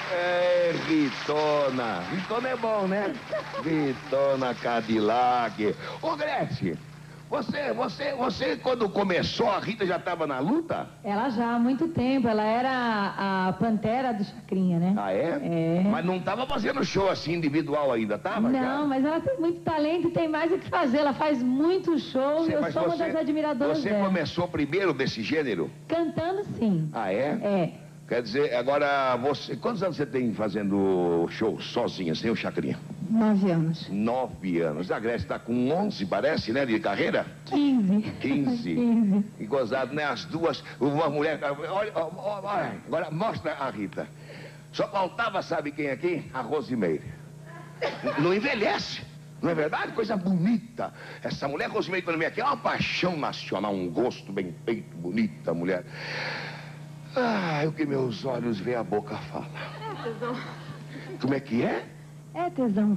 É, Ritona. Ritona é bom, né? Ritona Cadillac. Ô, Gretchen, você, quando começou, a Rita já estava na luta? Ela já há muito tempo, ela era a pantera do Chacrinha, né? Ah, é? É. Mas não estava fazendo show assim individual ainda, estava? Não, mas ela tem muito talento e tem mais o que fazer. Ela faz muito show e eu sou uma das admiradoras Você dela. começou primeiro desse gênero? Cantando, sim. Ah, é? É. Quer dizer, agora você... Quantos anos você tem fazendo show sozinha, sem o Chacrinha? 9 anos. 9 anos. A Grécia está com 11, parece, né, de carreira? 15. 15. 15. E gozado, né? As duas, uma mulher... Olha, agora mostra a Rita. Só faltava, sabe quem aqui? A Rosimeire. Não envelhece. Não é verdade? Coisa bonita. Essa mulher, Rosimeire, quando vem aqui, é uma paixão nacional, um gosto bem feito, bonita mulher. Ah, o que meus olhos veem, a boca fala. É, tesão. Como é que é? É, tesão.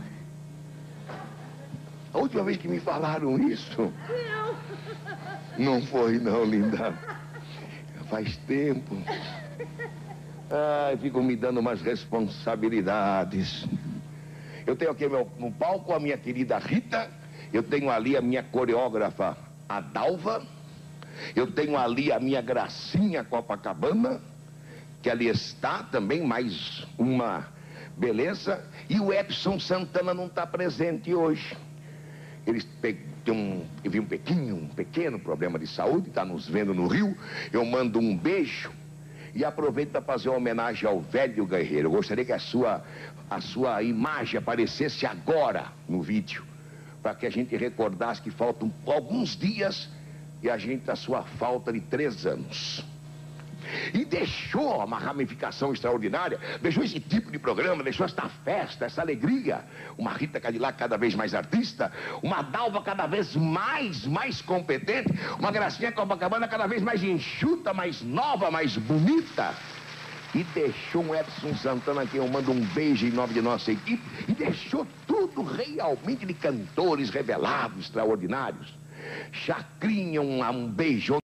A última vez que me falaram isso... Não foi, não, linda. Faz tempo. Ai, ficam me dando umas responsabilidades. Eu tenho aqui no palco a minha querida Rita. Eu tenho ali a minha coreógrafa, a Dalva. Eu tenho ali a minha Gracinha Copacabana, que ali está também, mais uma beleza. E o Edson Santana não está presente hoje. Ele teve um pequeno problema de saúde, está nos vendo no Rio. Eu mando um beijo e aproveito para fazer uma homenagem ao velho guerreiro. Eu gostaria que a sua imagem aparecesse agora no vídeo, para que a gente recordasse que faltam alguns dias e a sua falta de 3 anos. E deixou uma ramificação extraordinária, deixou esse tipo de programa, deixou esta festa, essa alegria. Uma Rita Cadillac cada vez mais artista, uma Dalva cada vez mais competente, uma Gracinha Copacabana cada vez mais enxuta, mais nova, mais bonita. E deixou um Edson Santana, a quem eu mando um beijo em nome de nossa equipe, e deixou tudo realmente de cantores revelados, extraordinários. Chacrinha, um beijão.